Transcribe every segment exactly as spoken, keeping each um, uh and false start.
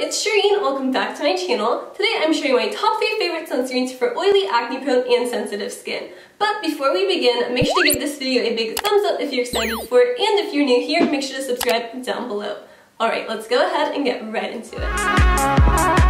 it's Shireen, welcome back to my channel. Today I'm sharing my top three favorite sunscreens for oily, acne-prone, and sensitive skin. But before we begin, make sure to give this video a big thumbs up if you're excited for it, and if you're new here, make sure to subscribe down below. Alright, let's go ahead and get right into it.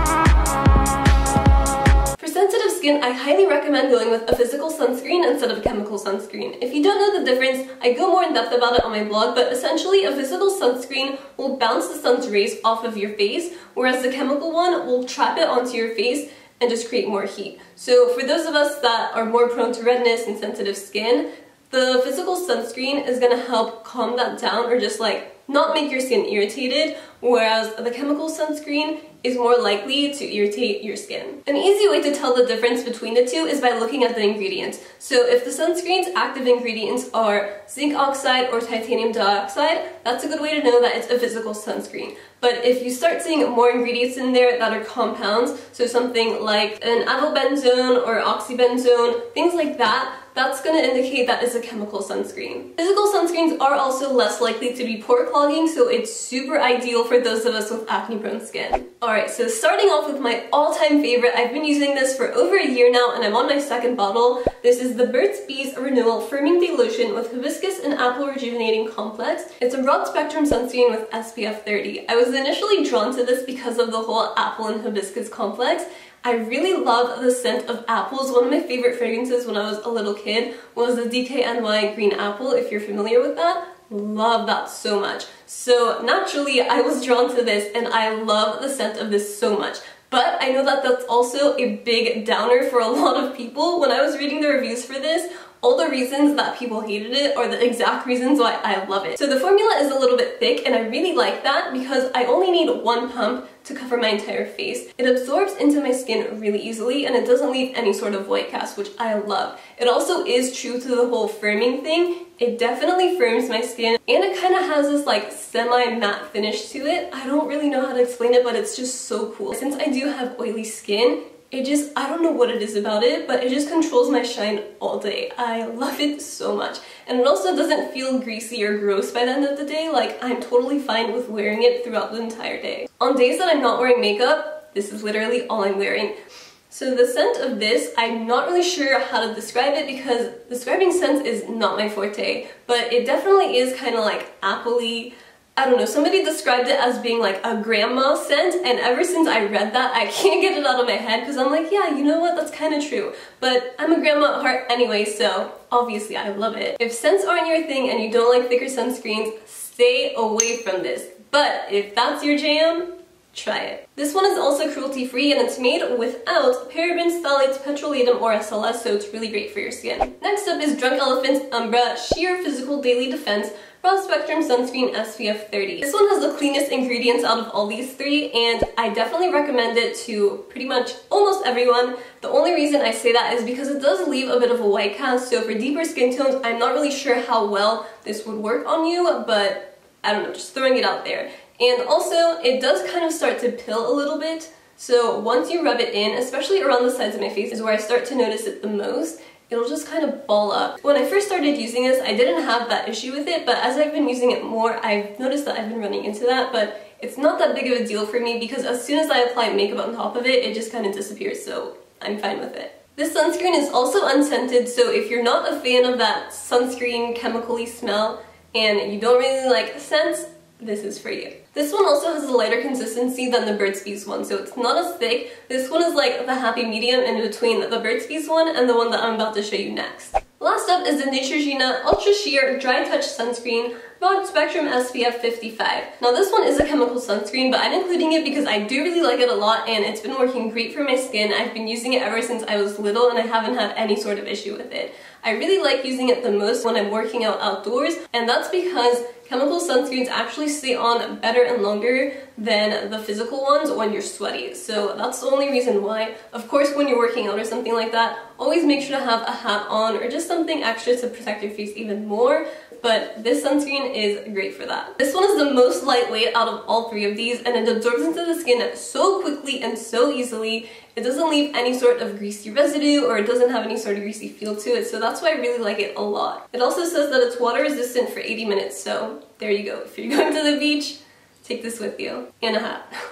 For sensitive skin, I highly recommend going with a physical sunscreen instead of a chemical sunscreen. If you don't know the difference, I go more in depth about it on my blog, but essentially a physical sunscreen will bounce the sun's rays off of your face, whereas the chemical one will trap it onto your face and just create more heat. So for those of us that are more prone to redness and sensitive skin, the physical sunscreen is going to help calm that down or just like not make your skin irritated, whereas the chemical sunscreen is more likely to irritate your skin. An easy way to tell the difference between the two is by looking at the ingredients. So if the sunscreen's active ingredients are zinc oxide or titanium dioxide, that's a good way to know that it's a physical sunscreen. But if you start seeing more ingredients in there that are compounds, so something like an avobenzone or oxybenzone, things like that, that's going to indicate that it's a chemical sunscreen. Physical sunscreens are also less likely to be pore clogging, so it's super ideal for those of us with acne-prone skin. Alright, so starting off with my all-time favorite, I've been using this for over a year now and I'm on my second bottle. This is the Burt's Bees Renewal Firming Day Lotion with Hibiscus and Apple Rejuvenating Complex. It's a broad spectrum sunscreen with S P F thirty. I was initially drawn to this because of the whole apple and hibiscus complex. I really love the scent of apples. One of my favorite fragrances when I was a little kid was the D K N Y Green Apple, if you're familiar with that. Love that so much. So naturally I was drawn to this and I love the scent of this so much. But I know that that's also a big downer for a lot of people. When I was reading the reviews for this, all the reasons that people hated it are the exact reasons why I love it. So the formula is a little bit thick and I really like that because I only need one pump to cover my entire face. It absorbs into my skin really easily and it doesn't leave any sort of white cast, which I love. It also is true to the whole firming thing. It definitely firms my skin and it kind of has this like semi-matte finish to it. I don't really know how to explain it, but it's just so cool. Since I do have oily skin, it just, I don't know what it is about it, but it just controls my shine all day. I love it so much. And it also doesn't feel greasy or gross by the end of the day. Like, I'm totally fine with wearing it throughout the entire day. On days that I'm not wearing makeup, this is literally all I'm wearing. So the scent of this, I'm not really sure how to describe it because describing scents is not my forte, but it definitely is kind of like apple-y. I don't know, somebody described it as being like a grandma scent, and ever since I read that, I can't get it out of my head because I'm like, yeah, you know what, that's kind of true. But I'm a grandma at heart anyway, so obviously I love it. If scents aren't your thing and you don't like thicker sunscreens, stay away from this. But if that's your jam, try it. This one is also cruelty-free and it's made without parabens, phthalates, petrolatum, or S L S, so it's really great for your skin. Next up is Drunk Elephant's Umbra Sheer Physical Daily Defense Broad Spectrum Sunscreen S P F thirty. This one has the cleanest ingredients out of all these three, and I definitely recommend it to pretty much almost everyone. The only reason I say that is because it does leave a bit of a white cast, so for deeper skin tones, I'm not really sure how well this would work on you, but I don't know, just throwing it out there. And also, it does kind of start to pill a little bit, so once you rub it in, especially around the sides of my face is where I start to notice it the most, it'll just kind of ball up. When I first started using this, I didn't have that issue with it, but as I've been using it more, I've noticed that I've been running into that, but it's not that big of a deal for me because as soon as I apply makeup on top of it, it just kind of disappears, so I'm fine with it. This sunscreen is also unscented, so if you're not a fan of that sunscreen chemical-y smell and you don't really like scents, this is for you. This one also has a lighter consistency than the Burt's Bees one, so it's not as thick. This one is like the happy medium in between the Burt's Bees one and the one that I'm about to show you next. Last up is the Neutrogena Ultra Sheer Dry Touch Sunscreen Broad Spectrum S P F fifty-five. Now this one is a chemical sunscreen, but I'm including it because I do really like it a lot and it's been working great for my skin. I've been using it ever since I was little and I haven't had any sort of issue with it. I really like using it the most when I'm working out outdoors, and that's because chemical sunscreens actually stay on better and longer than the physical ones when you're sweaty. So that's the only reason why. Of course, when you're working out or something like that, always make sure to have a hat on or just something extra to protect your face even more. But this sunscreen is great for that. This one is the most lightweight out of all three of these, and it absorbs into the skin so quickly and so easily. It doesn't leave any sort of greasy residue or it doesn't have any sort of greasy feel to it, so that's why I really like it a lot. It also says that it's water resistant for eighty minutes, so there you go. If you're going to the beach, take this with you. And a hat.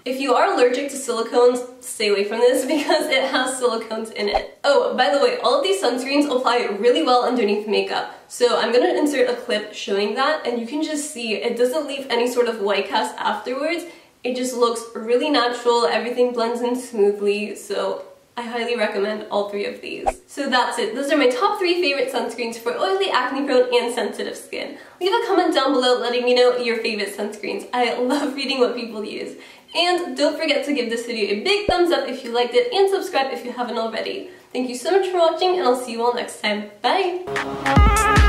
If you are allergic to silicones, stay away from this because it has silicones in it. Oh, by the way, all of these sunscreens apply really well underneath makeup. So I'm going to insert a clip showing that, and you can just see it doesn't leave any sort of white cast afterwards. It just looks really natural, everything blends in smoothly, so I highly recommend all three of these. So that's it. Those are my top three favorite sunscreens for oily, acne-prone, and sensitive skin. Leave a comment down below letting me know your favorite sunscreens. I love reading what people use. And don't forget to give this video a big thumbs up if you liked it, and subscribe if you haven't already. Thank you so much for watching, and I'll see you all next time. Bye!